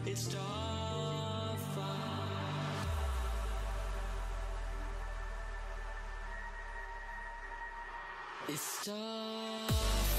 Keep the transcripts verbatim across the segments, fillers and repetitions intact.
It's Starfire. It's Starfire.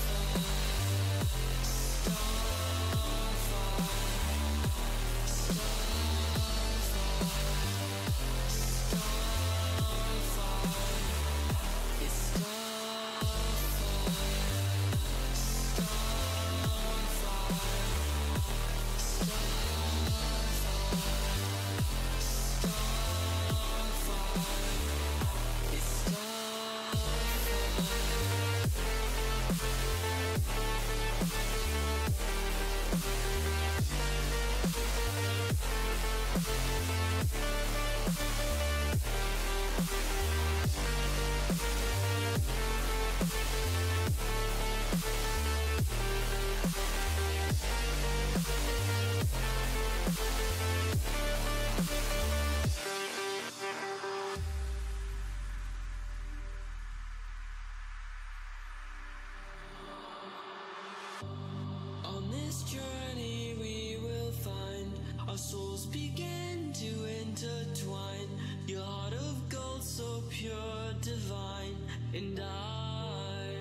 On this journey we will find our souls begin to intertwine. Your heart of gold, so pure, divine. And I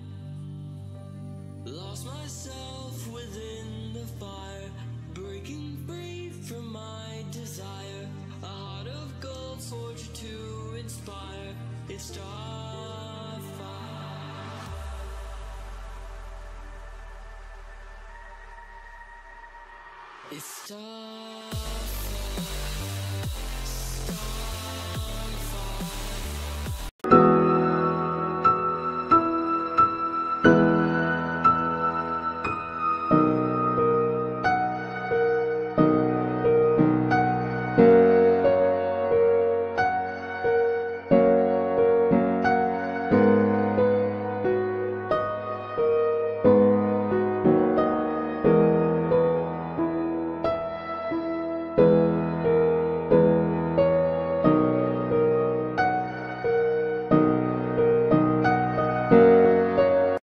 lost myself within the fire, breaking free from my desire. A heart of gold, forged to inspire. It's Starfire. It's Starfire.